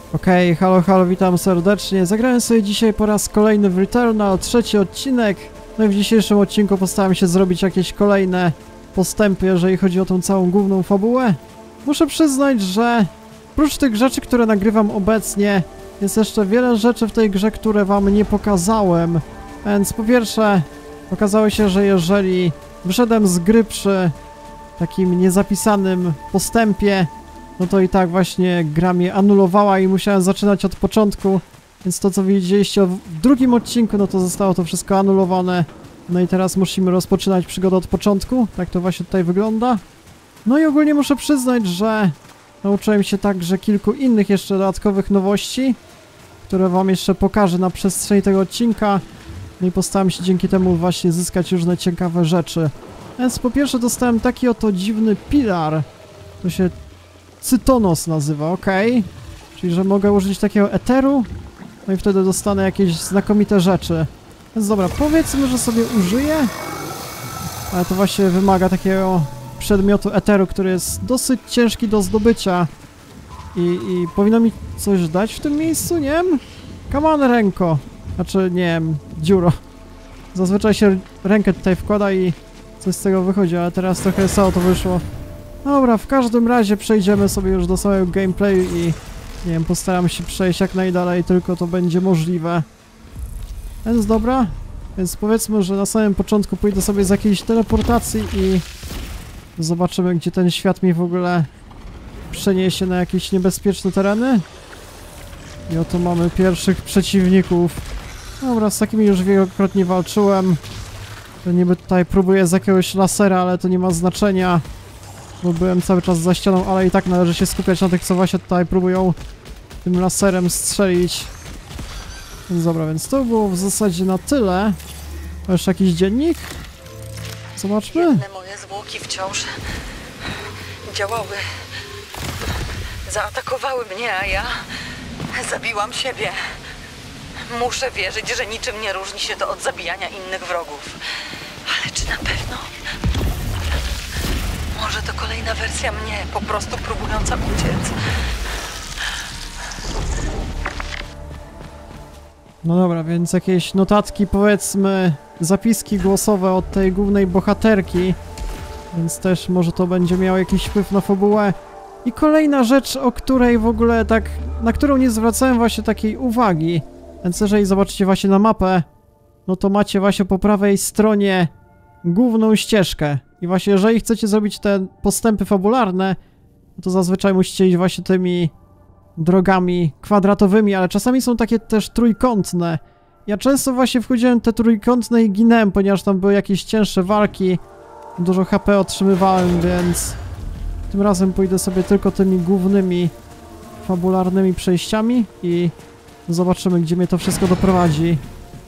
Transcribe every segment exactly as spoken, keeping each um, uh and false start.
Okej, okay, halo, halo, witam serdecznie. Zagrałem sobie dzisiaj po raz kolejny w Returnal, trzeci odcinek. No i w dzisiejszym odcinku postaram się zrobić jakieś kolejne postępy, jeżeli chodzi o tą całą główną fabułę. Muszę przyznać, że oprócz tych rzeczy, które nagrywam obecnie, jest jeszcze wiele rzeczy w tej grze, które wam nie pokazałem. Więc po pierwsze, okazało się, że jeżeli wyszedłem z gry przy takim niezapisanym postępie, no to i tak właśnie gra mnie anulowała i musiałem zaczynać od początku, więc to, co widzieliście w drugim odcinku, no to zostało to wszystko anulowane. No i teraz musimy rozpoczynać przygodę od początku, tak to właśnie tutaj wygląda. No i ogólnie muszę przyznać, że nauczyłem się także kilku innych jeszcze dodatkowych nowości, które wam jeszcze pokażę na przestrzeni tego odcinka. No i postaram się dzięki temu właśnie zyskać różne ciekawe rzeczy. Więc po pierwsze dostałem taki oto dziwny pilar, to się Cytonos nazywa, ok. Czyli, że mogę użyć takiego eteru, no i wtedy dostanę jakieś znakomite rzeczy. Więc dobra, powiedzmy, że sobie użyję, ale to właśnie wymaga takiego przedmiotu eteru, który jest dosyć ciężki do zdobycia. I, i powinno mi coś dać w tym miejscu, nie wiem? Come on, ręko. Znaczy, nie wiem, dziuro. Zazwyczaj się rękę tutaj wkłada i coś z tego wychodzi, ale teraz trochę samo to wyszło. Dobra, w każdym razie przejdziemy sobie już do samego gameplayu i nie wiem, postaram się przejść jak najdalej, tylko to będzie możliwe. Więc dobra, więc powiedzmy, że na samym początku pójdę sobie z jakiejś teleportacji i zobaczymy, gdzie ten świat mi w ogóle przeniesie na jakieś niebezpieczne tereny. I oto mamy pierwszych przeciwników. Dobra, z takimi już wielokrotnie walczyłem. To niby tutaj próbuję z jakiegoś lasera, ale to nie ma znaczenia, bo byłem cały czas za ścianą, ale i tak należy się skupiać na tych, co właśnie tutaj próbują tym laserem strzelić. Więc dobra, więc to było w zasadzie na tyle. To jeszcze jakiś dziennik? Zobaczmy. Jedne moje zwłoki wciąż działały. Zaatakowały mnie, a ja zabiłam siebie. Muszę wierzyć, że niczym nie różni się to od zabijania innych wrogów. Ale czy na pewno? Może to kolejna wersja mnie, po prostu próbująca uciec. No dobra, więc jakieś notatki, powiedzmy, zapiski głosowe od tej głównej bohaterki. Więc też może to będzie miało jakiś wpływ na fabułę. I kolejna rzecz, o której w ogóle tak, na którą nie zwracałem właśnie takiej uwagi. Więc jeżeli zobaczycie właśnie na mapę, no to macie właśnie po prawej stronie główną ścieżkę. I właśnie jeżeli chcecie zrobić te postępy fabularne, to zazwyczaj musicie iść właśnie tymi drogami kwadratowymi, ale czasami są takie też trójkątne. Ja często właśnie wchodziłem te trójkątne i ginęłem, ponieważ tam były jakieś cięższe walki. Dużo H P otrzymywałem, więc tym razem pójdę sobie tylko tymi głównymi fabularnymi przejściami i zobaczymy, gdzie mnie to wszystko doprowadzi.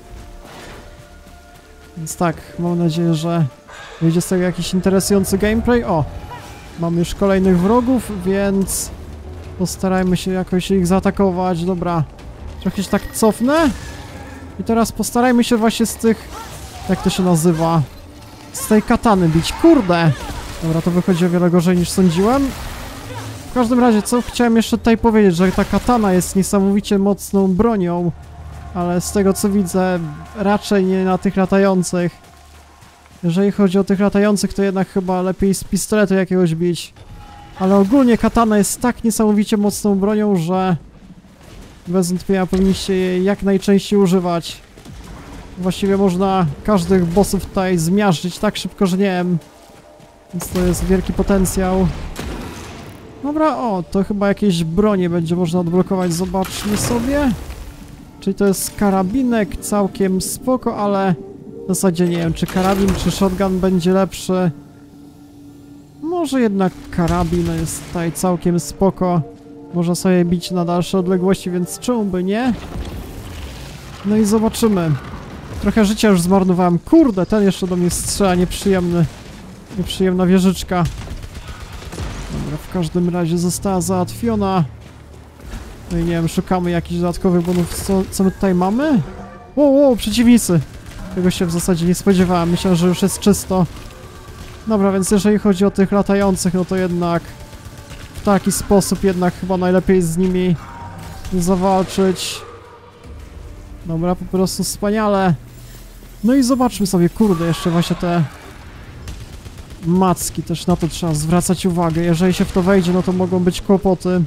Więc tak, mam nadzieję, że wyjdzie z tego jakiś interesujący gameplay. O! Mamy już kolejnych wrogów, więc postarajmy się jakoś ich zaatakować. Dobra, trochę się tak cofnę. I teraz postarajmy się właśnie z tych... Jak to się nazywa? Z tej katany bić. Kurde! Dobra, to wychodzi o wiele gorzej niż sądziłem. W każdym razie, co chciałem jeszcze tutaj powiedzieć, że ta katana jest niesamowicie mocną bronią. Ale z tego co widzę, raczej nie na tych latających. Jeżeli chodzi o tych latających, to jednak chyba lepiej z pistoletu jakiegoś bić. Ale ogólnie katana jest tak niesamowicie mocną bronią, że bez wątpienia powinniście jej jak najczęściej używać. Właściwie można każdych bossów tutaj zmiażdżyć tak szybko, że nie wiem. Więc to jest wielki potencjał. Dobra, o, to chyba jakieś bronie będzie można odblokować. Zobaczmy sobie. Czyli to jest karabinek, całkiem spoko, ale w zasadzie nie wiem, czy karabin, czy shotgun będzie lepszy. Może jednak karabin jest tutaj całkiem spoko. Można sobie bić na dalsze odległości, więc czemu by nie? No i zobaczymy. Trochę życia już zmarnowałem. Kurde, ten jeszcze do mnie strzela, nieprzyjemny. Nieprzyjemna wieżyczka. Dobra, w każdym razie została załatwiona. No i nie wiem, szukamy jakichś dodatkowych bonów. Co, co my tutaj mamy? Wow, wow, przeciwnicy! Tego się w zasadzie nie spodziewałem. Myślałem, że już jest czysto. Dobra, więc jeżeli chodzi o tych latających, no to jednak w taki sposób jednak chyba najlepiej z nimi zawalczyć. Dobra, po prostu wspaniale. No i zobaczmy sobie, kurde, jeszcze właśnie te macki, też na to trzeba zwracać uwagę. Jeżeli się w to wejdzie, no to mogą być kłopoty.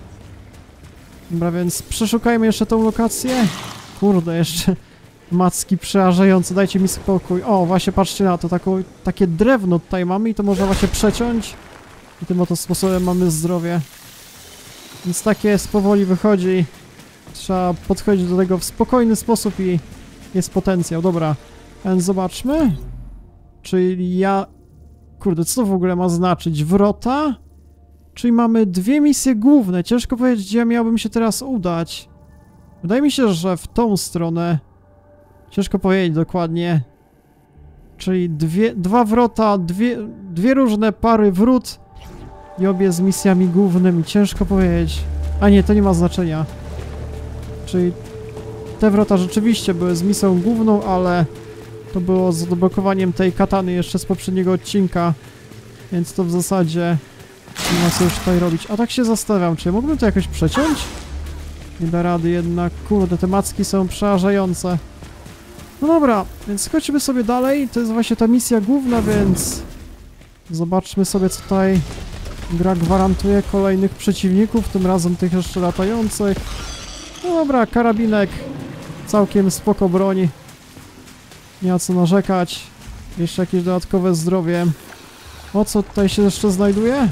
Dobra, więc przeszukajmy jeszcze tą lokację. Kurde, jeszcze macki przerażające, dajcie mi spokój. O, właśnie patrzcie na to, taką, takie drewno tutaj mamy i to można właśnie przeciąć. I tym oto sposobem mamy zdrowie. Więc takie jest, powoli wychodzi. Trzeba podchodzić do tego w spokojny sposób i jest potencjał. Dobra, więc zobaczmy. Czyli ja... Kurde, co to w ogóle ma znaczyć? Wrota? Czyli mamy dwie misje główne. Ciężko powiedzieć, gdzie miałbym się teraz udać. Wydaje mi się, że w tą stronę. Ciężko powiedzieć dokładnie. Czyli dwie, dwa wrota, dwie, dwie różne pary wrót. I obie z misjami głównymi. Ciężko powiedzieć. A nie, to nie ma znaczenia. Czyli te wrota rzeczywiście były z misją główną, ale to było z odblokowaniem tej katany jeszcze z poprzedniego odcinka. Więc to w zasadzie nie ma co już tutaj robić. A tak się zastanawiam, czy mógłbym to jakoś przeciąć? Nie da rady jednak. Kurde, te macki są przerażające. No dobra, więc chodźmy sobie dalej. To jest właśnie ta misja główna, więc zobaczmy sobie, co tutaj gra gwarantuje. Kolejnych przeciwników, tym razem tych jeszcze latających. No dobra, karabinek. Całkiem spoko broń. Nie ma co narzekać. Jeszcze jakieś dodatkowe zdrowie. O, co tutaj się jeszcze znajduje?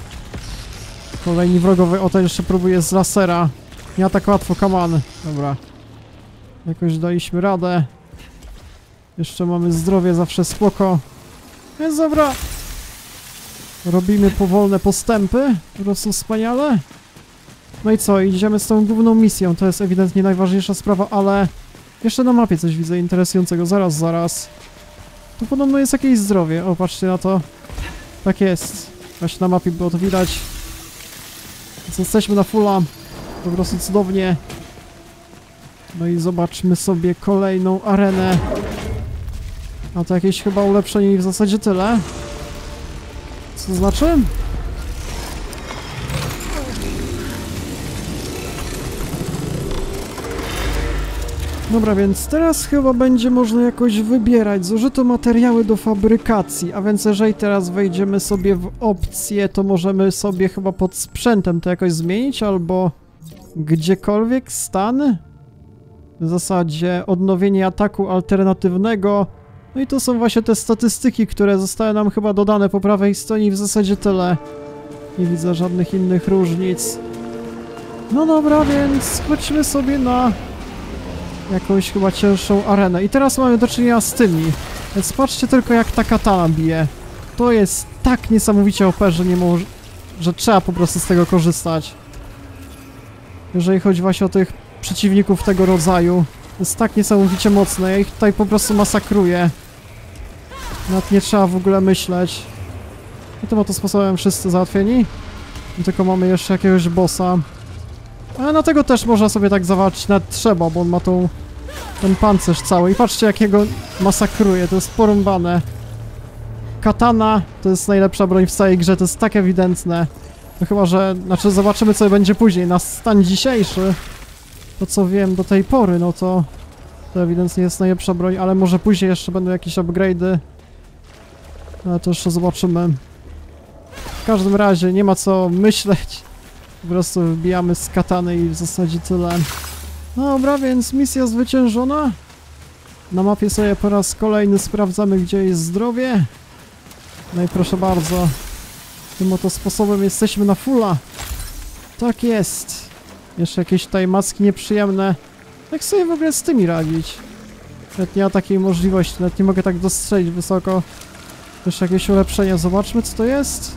Kolejni wrogowie. O, ten jeszcze próbuje z lasera. Nie tak łatwo, come on. Dobra. Jakoś daliśmy radę. Jeszcze mamy zdrowie, zawsze spoko. Więc dobra. Robimy powolne postępy. Po prostu wspaniale. No i co? Idziemy z tą główną misją. To jest ewidentnie najważniejsza sprawa, ale... Jeszcze na mapie coś widzę interesującego. Zaraz, zaraz. Tu podobno jest jakieś zdrowie. O, patrzcie na to. Tak jest. Właśnie na mapie było to widać. Więc jesteśmy na fulla. Po prostu cudownie. No i zobaczmy sobie kolejną arenę. A to jakieś chyba ulepszenie i w zasadzie tyle. Co to znaczy? Dobra, więc teraz chyba będzie można jakoś wybierać. Zużyto materiały do fabrykacji, a więc jeżeli teraz wejdziemy sobie w opcję, to możemy sobie chyba pod sprzętem to jakoś zmienić, albo gdziekolwiek stan. W zasadzie odnowienie ataku alternatywnego. No i to są właśnie te statystyki, które zostały nam chyba dodane po prawej stronie i w zasadzie tyle. Nie widzę żadnych innych różnic. No dobra, więc chodźmy sobie na jakąś chyba cięższą arenę. I teraz mamy do czynienia z tymi. Więc patrzcie tylko, jak ta katana bije. To jest tak niesamowicie O P, że nie może, że trzeba po prostu z tego korzystać. Jeżeli chodzi właśnie o tych przeciwników tego rodzaju. Jest tak niesamowicie mocne. Ja ich tutaj po prostu masakruję. Nawet nie trzeba w ogóle myśleć. I tym oto sposobem wszyscy załatwieni. I tylko mamy jeszcze jakiegoś bossa. Ale na tego też można sobie tak zawalczyć, nawet trzeba, bo on ma tą, ten pancerz cały. I patrzcie, jak jego masakruje, to jest porąbane. Katana to jest najlepsza broń w całej grze, to jest tak ewidentne. No chyba, że... Znaczy, zobaczymy, co będzie później. Na stan dzisiejszy, to co wiem do tej pory, no to... To ewidentnie jest najlepsza broń, ale może później jeszcze będą jakieś upgrade'y. Ale to jeszcze zobaczymy. W każdym razie, nie ma co myśleć. Po prostu wbijamy z katany i w zasadzie tyle. No dobra, więc misja zwyciężona. Na mapie sobie po raz kolejny sprawdzamy, gdzie jest zdrowie. No i proszę bardzo. Tym oto sposobem jesteśmy na fulla. Tak jest. Jeszcze jakieś tutaj macki nieprzyjemne. Jak sobie w ogóle z tymi radzić? Nawet nie ma takiej możliwości, nawet nie mogę tak dostrzelić wysoko. Jeszcze jakieś ulepszenia. Zobaczmy, co to jest.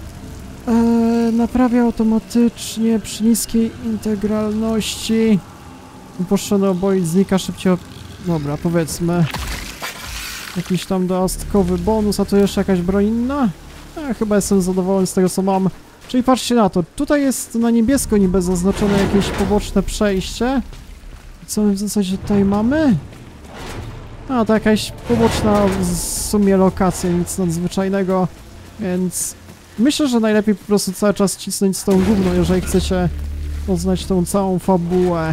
Eee, naprawia automatycznie przy niskiej integralności. Upuszczony oboit znika szybciej. Dobra, powiedzmy. Jakiś tam dodatkowy bonus, a tu jeszcze jakaś broń inna? Ja chyba jestem zadowolony z tego, co mam. Czyli patrzcie na to, tutaj jest na niebiesko niby zaznaczone jakieś poboczne przejście. Co my w zasadzie tutaj mamy? A, to jakaś poboczna w sumie lokacja, nic nadzwyczajnego, więc myślę, że najlepiej po prostu cały czas cisnąć z tą główną, jeżeli chcecie poznać tą całą fabułę.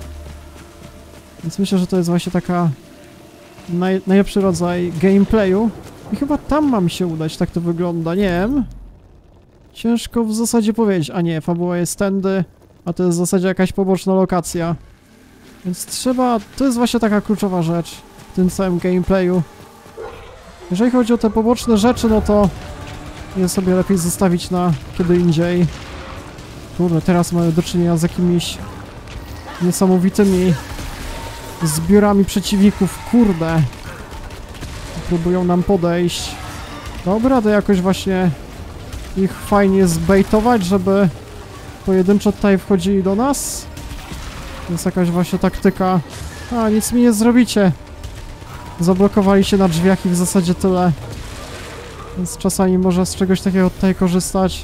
Więc myślę, że to jest właśnie taka naj, najlepszy rodzaj gameplayu. I chyba tam mam się udać, tak to wygląda, nie wiem. Ciężko w zasadzie powiedzieć, a nie, fabuła jest tędy, a to jest w zasadzie jakaś poboczna lokacja. Więc trzeba, to jest właśnie taka kluczowa rzecz w tym całym gameplayu. Jeżeli chodzi o te poboczne rzeczy, no to je sobie lepiej zostawić na kiedy indziej. Kurde, teraz mamy do czynienia z jakimiś niesamowitymi zbiorami przeciwników, kurde. Próbują nam podejść. Dobra, to jakoś właśnie ich fajnie zbejtować, żeby pojedynczo tutaj wchodzili do nas. To jest jakaś właśnie taktyka. A, nic mi nie zrobicie. Zablokowali się na drzwiach i w zasadzie tyle. Więc czasami można z czegoś takiego tutaj korzystać.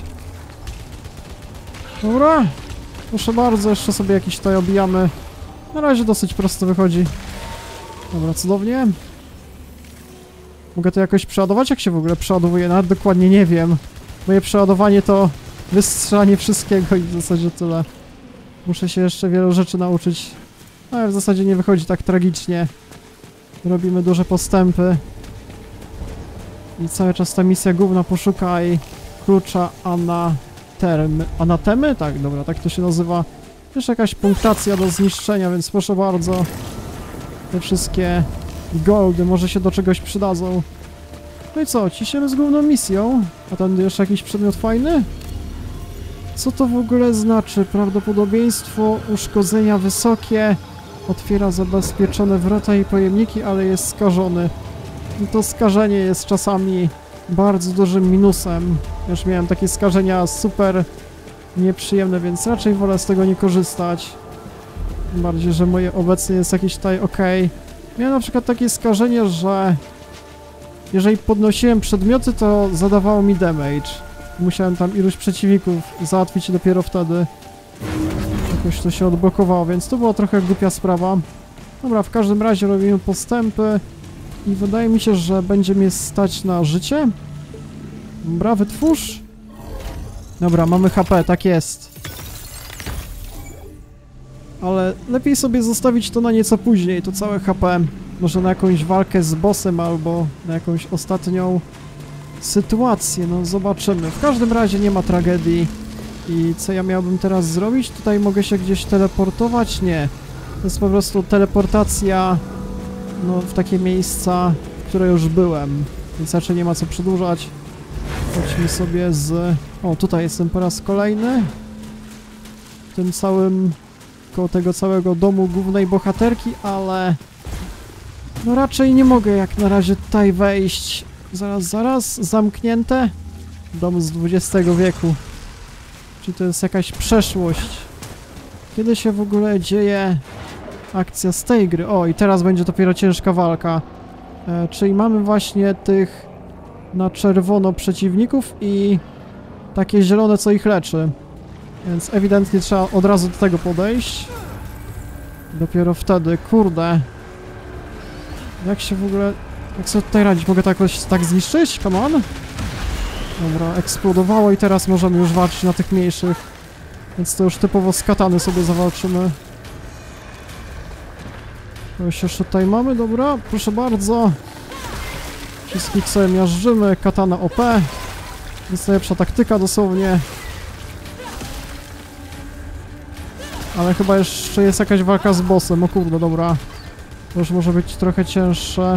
Dobra. Proszę bardzo, jeszcze sobie jakiś tutaj obijamy. Na razie dosyć prosto wychodzi. Dobra, cudownie. Mogę to jakoś przeładować? Jak się w ogóle przeładowuje? Nawet dokładnie nie wiem. Moje przeładowanie to wystrzelanie wszystkiego i w zasadzie tyle. Muszę się jeszcze wielu rzeczy nauczyć. Ale w zasadzie nie wychodzi tak tragicznie. Robimy duże postępy. I cały czas ta misja główna, poszukaj klucza anatermy. Anatemy? Tak, dobra, tak to się nazywa. Też jakaś punktacja do zniszczenia, więc proszę bardzo. Te wszystkie goldy może się do czegoś przydadzą. No i co, ciśniemy z główną misją. A tam jeszcze jakiś przedmiot fajny? Co to w ogóle znaczy? Prawdopodobieństwo uszkodzenia wysokie. Otwiera zabezpieczone wrota i pojemniki, ale jest skażony. I to skażenie jest czasami bardzo dużym minusem. Już miałem takie skażenia super nieprzyjemne, więc raczej wolę z tego nie korzystać. Tym bardziej, że moje obecnie jest jakieś tutaj ok. Miałem na przykład takie skażenie, że jeżeli podnosiłem przedmioty, to zadawało mi damage. Musiałem tam iluś przeciwników załatwić dopiero wtedy. Jakoś to się odblokowało, więc to była trochę głupia sprawa. Dobra, w każdym razie robimy postępy i wydaje mi się, że będzie mnie stać na życie. Dobra, wytwórz. Dobra, mamy H P, tak jest. Ale lepiej sobie zostawić to na nieco później, to całe H P. Może na jakąś walkę z bossem albo na jakąś ostatnią sytuację, no zobaczymy. W każdym razie nie ma tragedii. I co ja miałbym teraz zrobić? Tutaj mogę się gdzieś teleportować? Nie. To jest po prostu teleportacja no, w takie miejsca, w które już byłem. Więc raczej nie ma co przedłużać. Chodźmy sobie z... O, tutaj jestem po raz kolejny. W tym całym... koło tego całego domu głównej bohaterki, ale... No raczej nie mogę jak na razie tutaj wejść. Zaraz, zaraz. Zamknięte. Dom z dwudziestego wieku. Czyli to jest jakaś przeszłość. Kiedy się w ogóle dzieje akcja z tej gry? O, i teraz będzie dopiero ciężka walka. E, czyli mamy właśnie tych na czerwono przeciwników i takie zielone, co ich leczy. Więc ewidentnie trzeba od razu do tego podejść. Dopiero wtedy, kurde. Jak się w ogóle... Jak sobie tutaj radzić? Mogę to jakoś tak zniszczyć? Come on. Dobra, eksplodowało i teraz możemy już walczyć na tych mniejszych. Więc to już typowo z katany sobie zawalczymy. Kogoś jeszcze tutaj mamy, dobra, proszę bardzo. Wszystkich sobie miażdżymy, katana O P. Jest najlepsza taktyka dosłownie. Ale chyba jeszcze jest jakaś walka z bossem, o kurde, dobra. To już może być trochę cięższe.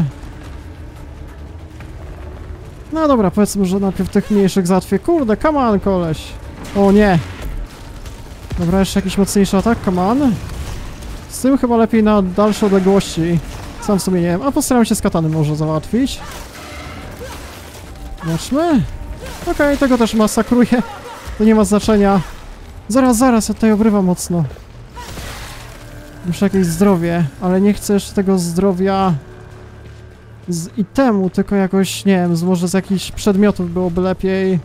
No dobra, powiedzmy, że najpierw tych mniejszych załatwię. Kurde, come on, koleś. O nie. Dobra, jeszcze jakiś mocniejszy atak, come on. Z tym chyba lepiej na dalsze odległości. Sam w sumie nie wiem, a postaram się z katany może załatwić. Zobaczmy. Okej, okay, tego też masakruję. To nie ma znaczenia. Zaraz, zaraz, ja tutaj obrywam mocno. Muszę jakieś zdrowie, ale nie chcę jeszcze tego zdrowia z itemu, tylko jakoś, nie wiem, z, może z jakichś przedmiotów byłoby lepiej.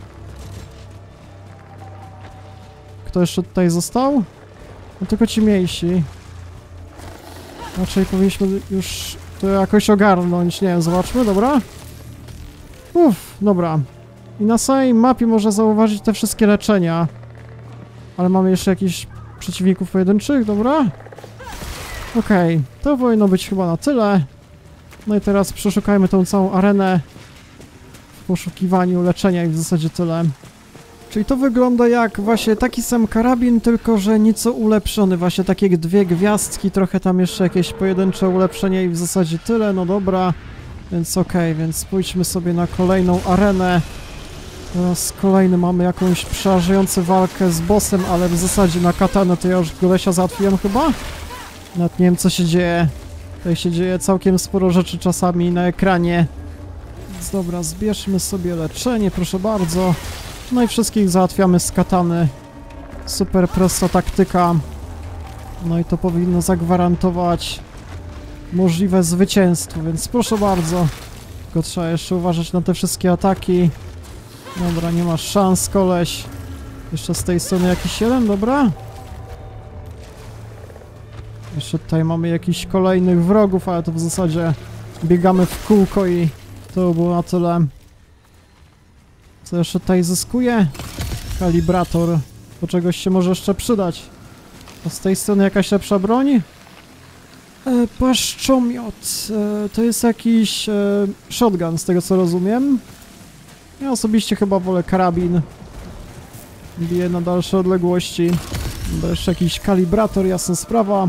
Kto jeszcze tutaj został? No tylko ci mniejsi. Raczej powinniśmy już to jakoś ogarnąć, nie wiem, zobaczmy, dobra? Uff, dobra. I na samej mapie można zauważyć te wszystkie leczenia. Ale mamy jeszcze jakiś przeciwników pojedynczych, dobra? Okej, okay, to powinno być chyba na tyle. No i teraz przeszukajmy tą całą arenę w poszukiwaniu leczenia i w zasadzie tyle. Czyli to wygląda jak właśnie taki sam karabin, tylko że nieco ulepszony. Właśnie takie dwie gwiazdki, trochę tam jeszcze jakieś pojedyncze ulepszenie i w zasadzie tyle, no dobra. Więc okej, okay, więc pójdźmy sobie na kolejną arenę. Teraz kolejny mamy jakąś przerażającą walkę z bossem, ale w zasadzie na katanę to ja już golesia załatwiłem chyba? Nawet nie wiem co się dzieje. Tutaj się dzieje całkiem sporo rzeczy czasami na ekranie. Więc dobra, zbierzmy sobie leczenie, proszę bardzo. No i wszystkich załatwiamy z katany. Super prosta taktyka. No i to powinno zagwarantować możliwe zwycięstwo, więc proszę bardzo. Tylko trzeba jeszcze uważać na te wszystkie ataki. Dobra, nie masz szans, koleś. Jeszcze z tej strony jakiś jeden, dobra? Jeszcze tutaj mamy jakichś kolejnych wrogów, ale to w zasadzie biegamy w kółko i to było na tyle. Co jeszcze tutaj zyskuje? Kalibrator. Do czegoś się może jeszcze przydać. A z tej strony jakaś lepsza broń? E, paszczomiot. E, to jest jakiś e, shotgun, z tego co rozumiem. Ja osobiście chyba wolę karabin. Biję na dalsze odległości. Bo jeszcze jakiś kalibrator, jasna sprawa.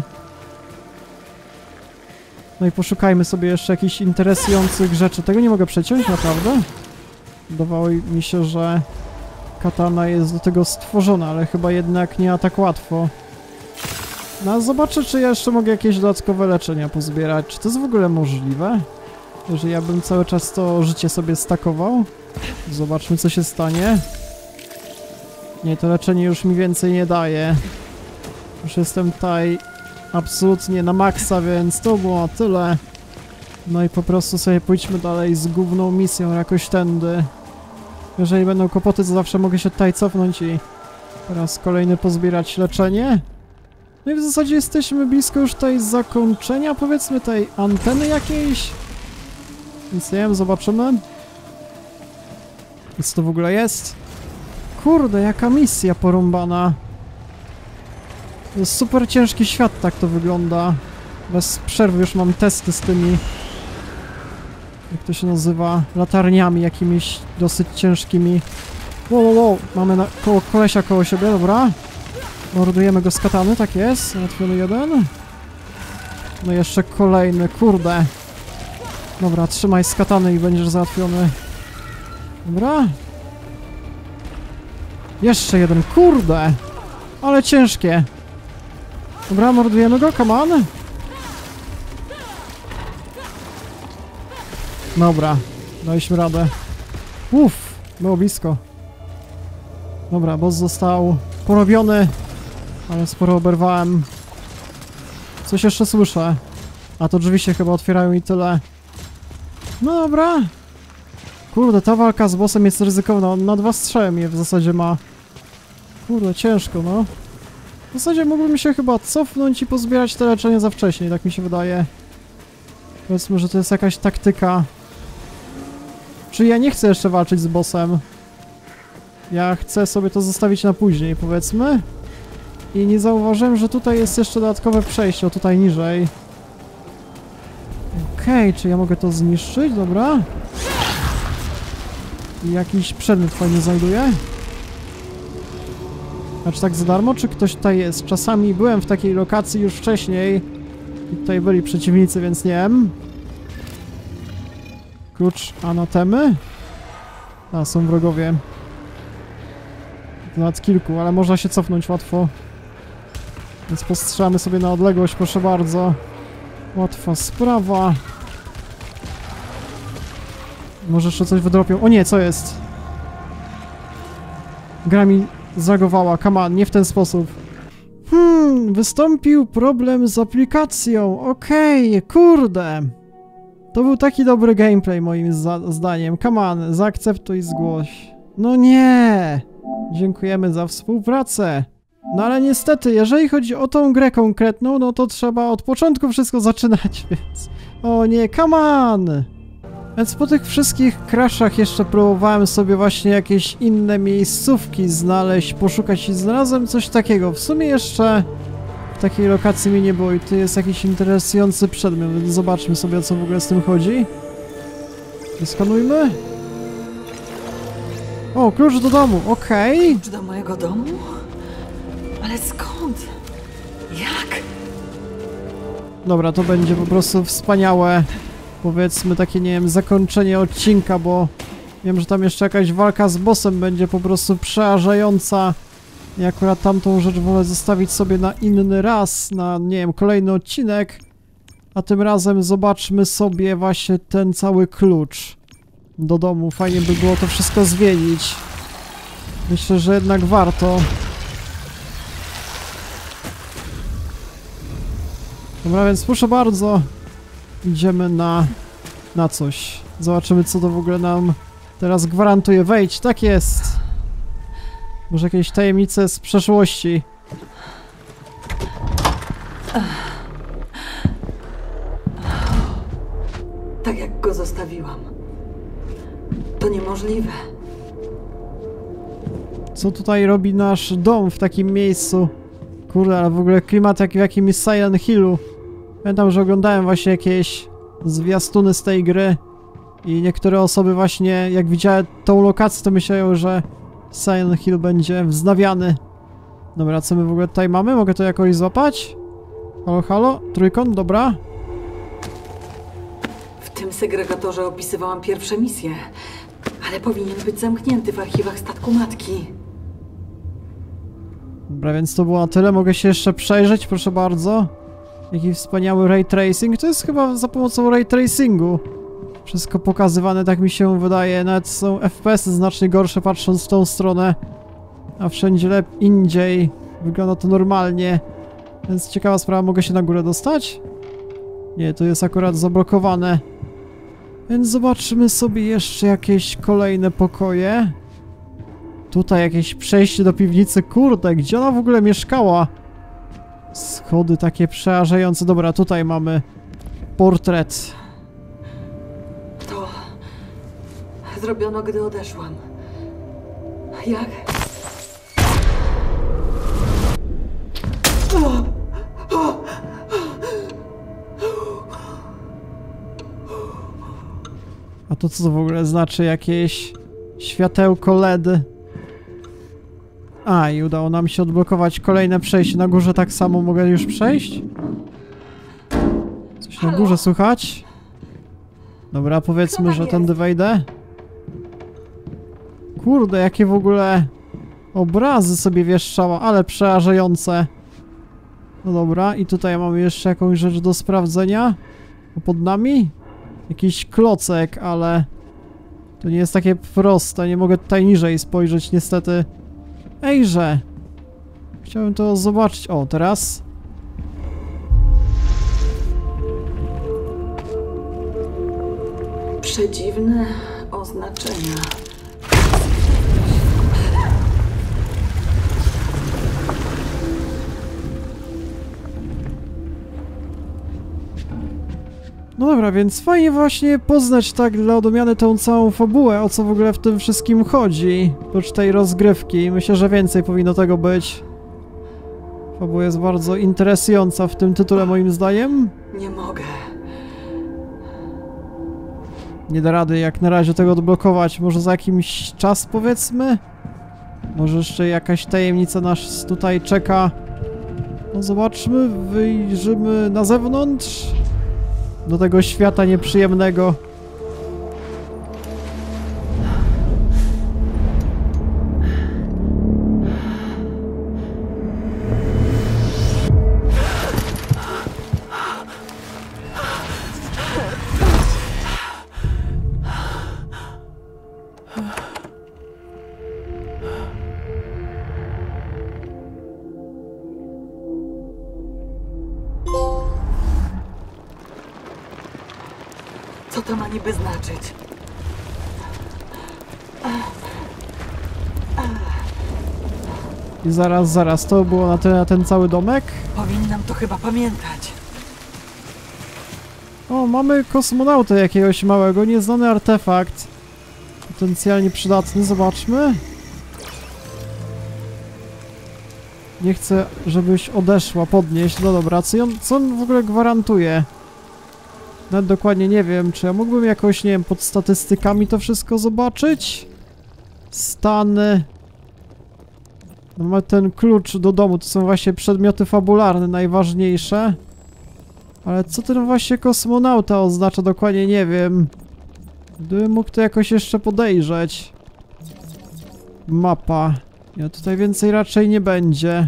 No i poszukajmy sobie jeszcze jakichś interesujących rzeczy. Tego nie mogę przeciąć, naprawdę? Wydawało mi się, że katana jest do tego stworzona, ale chyba jednak nie tak łatwo. No zobaczę, czy ja jeszcze mogę jakieś dodatkowe leczenia pozbierać. Czy to jest w ogóle możliwe? Że ja bym cały czas to życie sobie stakował? Zobaczmy, co się stanie. Nie, to leczenie już mi więcej nie daje. Już jestem tutaj absolutnie na maksa, więc to było na tyle. No i po prostu sobie pójdźmy dalej z główną misją jakoś tędy. Jeżeli będą kłopoty, to zawsze mogę się tutaj cofnąć i teraz kolejny pozbierać leczenie. No i w zasadzie jesteśmy blisko już tutaj zakończenia, powiedzmy, tej anteny jakiejś. Więc nie wiem, zobaczymy. Co to w ogóle jest? Kurde, jaka misja porąbana. To jest super ciężki świat, tak to wygląda. Bez przerwy już mam testy z tymi... Jak to się nazywa? Latarniami jakimiś dosyć ciężkimi. Wow, wow, wow. Mamy na, koło, kolesia koło siebie, dobra. Mordujemy go z katany, tak jest. Załatwiony jeden. No jeszcze kolejny, kurde. Dobra, trzymaj z katany i będziesz załatwiony. Dobra. Jeszcze jeden, kurde. Ale ciężkie. Dobra, mordujemy go, come on. Dobra, daliśmy radę. Uff, było blisko. Dobra, boss został porobiony, ale sporo oberwałem. Coś jeszcze słyszę. A to drzwi się chyba otwierają i tyle. No dobra. Kurde, ta walka z bossem jest ryzykowna. On na dwa strzały mnie w zasadzie ma. Kurde, ciężko, no. W zasadzie mógłbym się chyba cofnąć i pozbierać te leczenie za wcześnie, tak mi się wydaje. Powiedzmy, że to jest jakaś taktyka. Czy ja nie chcę jeszcze walczyć z bossem? Ja chcę sobie to zostawić na później, powiedzmy. I nie zauważyłem, że tutaj jest jeszcze dodatkowe przejście, o tutaj niżej. Okej, okay, czy ja mogę to zniszczyć? Dobra. I jakiś przedmiot fajnie znajduję. A czy tak za darmo, czy ktoś tutaj jest? Czasami byłem w takiej lokacji już wcześniej. I tutaj byli przeciwnicy, więc nie wiem. Klucz anatemy? A, są wrogowie. Nawet kilku, ale można się cofnąć łatwo. Więc postrzelamy sobie na odległość, proszę bardzo. Łatwa sprawa. Może jeszcze coś wydropią. O nie, co jest? Gra mi zagowała. Come on, nie w ten sposób. Hmm, wystąpił problem z aplikacją. Okej, okay, kurde. To był taki dobry gameplay moim zdaniem. Come on, zaakceptuj, zgłoś. No nie! Dziękujemy za współpracę. No ale niestety, jeżeli chodzi o tą grę konkretną, no to trzeba od początku wszystko zaczynać, więc... O nie, come on! Więc po tych wszystkich crashach jeszcze próbowałem sobie właśnie jakieś inne miejscówki znaleźć, poszukać i znalazłem coś takiego. W sumie jeszcze w takiej lokacji mi nie było i tu jest jakiś interesujący przedmiot, więc zobaczmy sobie, o co w ogóle z tym chodzi. Skanujmy. O, klucz do domu, okej. Okay. Klucz do mojego domu? Ale skąd? Jak? Dobra, to będzie po prostu wspaniałe, powiedzmy takie, nie wiem, zakończenie odcinka, bo wiem, że tam jeszcze jakaś walka z bossem będzie po prostu przerażająca. I akurat tamtą rzecz wolę zostawić sobie na inny raz, na, nie wiem, kolejny odcinek. A tym razem zobaczmy sobie właśnie ten cały klucz do domu. Fajnie by było to wszystko zmienić. Myślę, że jednak warto. Dobra, więc proszę bardzo. Idziemy na, na coś. Zobaczymy, co to w ogóle nam teraz gwarantuje. Wejdź, tak jest. Może jakieś tajemnice z przeszłości. Tak jak go zostawiłam. To niemożliwe. Co tutaj robi nasz dom w takim miejscu? Kurde, ale w ogóle klimat jak w jakimś Silent Hillu. Pamiętam, że oglądałem właśnie jakieś zwiastuny z tej gry i niektóre osoby właśnie, jak widziały tą lokację, to myślają, że Silent Hill będzie wznawiany. Dobra, co my w ogóle tutaj mamy? Mogę to jakoś złapać? Halo, halo? Trójkąt, dobra. W tym segregatorze opisywałam pierwsze misje, ale powinien być zamknięty w archiwach statku matki. Dobra, więc to było na tyle. Mogę się jeszcze przejrzeć, proszę bardzo. Jaki wspaniały ray tracing. To jest chyba za pomocą ray tracingu wszystko pokazywane, tak mi się wydaje. Nawet są F P S-y znacznie gorsze, patrząc w tą stronę. A wszędzie lepiej indziej. Wygląda to normalnie. Więc ciekawa sprawa, mogę się na górę dostać? Nie, to jest akurat zablokowane. Więc zobaczymy sobie jeszcze jakieś kolejne pokoje. Tutaj jakieś przejście do piwnicy. Kurde, gdzie ona w ogóle mieszkała? Schody takie przerażające. Dobra, tutaj mamy portret. To zrobiono, gdy odeszłam. Jak? A to co to w ogóle znaczy? Jakieś światełko L E D. A, i udało nam się odblokować kolejne przejście. Na górze tak samo mogę już przejść? Coś na górze słychać? Dobra, powiedzmy, że tędy wejdę. Kurde, jakie w ogóle obrazy sobie wieszczała, ale przerażające. No dobra, i tutaj mamy jeszcze jakąś rzecz do sprawdzenia. Pod nami? Jakiś klocek, ale to nie jest takie proste. Nie mogę tutaj niżej spojrzeć, niestety. Ejże! Chciałem to zobaczyć. O, teraz. Przedziwne oznaczenia. No dobra, więc fajnie właśnie poznać tak dla odmiany tą całą fabułę, o co w ogóle w tym wszystkim chodzi. Oprócz tej rozgrywki. Myślę, że więcej powinno tego być. Fabuła jest bardzo interesująca w tym tytule, moim zdaniem. Nie mogę. Nie da rady jak na razie tego odblokować. Może za jakiś czas, powiedzmy? Może jeszcze jakaś tajemnica nas tutaj czeka. No zobaczmy, wyjrzymy na zewnątrz. Do tego świata nieprzyjemnego. Co to ma niby znaczyć? I zaraz, zaraz, to było na tyle na ten cały domek? Powinnam to chyba pamiętać. O, mamy kosmonautę jakiegoś małego, nieznany artefakt. Potencjalnie przydatny, zobaczmy. Nie chcę, żebyś odeszła, podnieść. No dobra, co on, co on w ogóle gwarantuje? Nawet dokładnie nie wiem, czy ja mógłbym jakoś, nie wiem, pod statystykami to wszystko zobaczyć? Stany... No, mamy ten klucz do domu, to są właśnie przedmioty fabularne, najważniejsze. Ale co ten właśnie kosmonauta oznacza dokładnie, nie wiem. Gdybym mógł to jakoś jeszcze podejrzeć. Mapa. Ja tutaj więcej raczej nie będzie.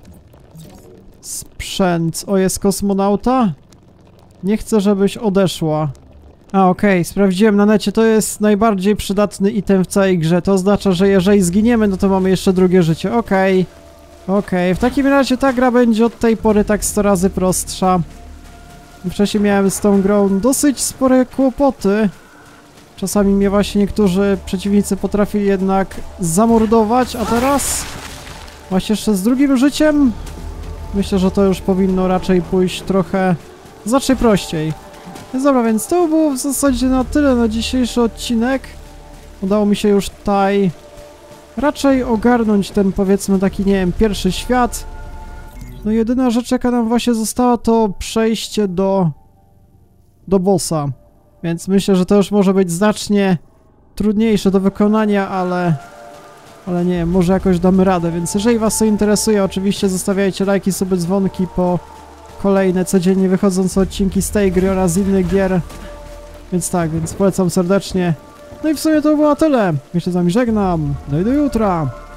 Sprzęt. O, jest kosmonauta? Nie chcę, żebyś odeszła. A, okej, okay. Sprawdziłem na necie, to jest najbardziej przydatny item w całej grze. To oznacza, że jeżeli zginiemy, no to mamy jeszcze drugie życie. Okej. Okay. Okej, okay. W takim razie ta gra będzie od tej pory tak sto razy prostsza. Wcześniej miałem z tą grą dosyć spore kłopoty. Czasami mnie właśnie niektórzy przeciwnicy potrafili jednak zamordować, a teraz... Właśnie jeszcze z drugim życiem? Myślę, że to już powinno raczej pójść trochę... Znacznie prościej. Więc dobra, więc to było w zasadzie na tyle na dzisiejszy odcinek. Udało mi się już tutaj raczej ogarnąć ten, powiedzmy, taki, nie wiem, pierwszy świat. No jedyna rzecz, jaka nam właśnie została, to przejście do... do bossa. Więc myślę, że to już może być znacznie trudniejsze do wykonania, ale... Ale nie wiem, może jakoś damy radę, więc jeżeli was to interesuje, oczywiście zostawiajcie lajki, suby, dzwonki po kolejne codziennie wychodzące odcinki z tej gry oraz innych gier. Więc tak, więc polecam serdecznie. No i w sumie to było na tyle. Ja się z wami żegnam. No i do jutra.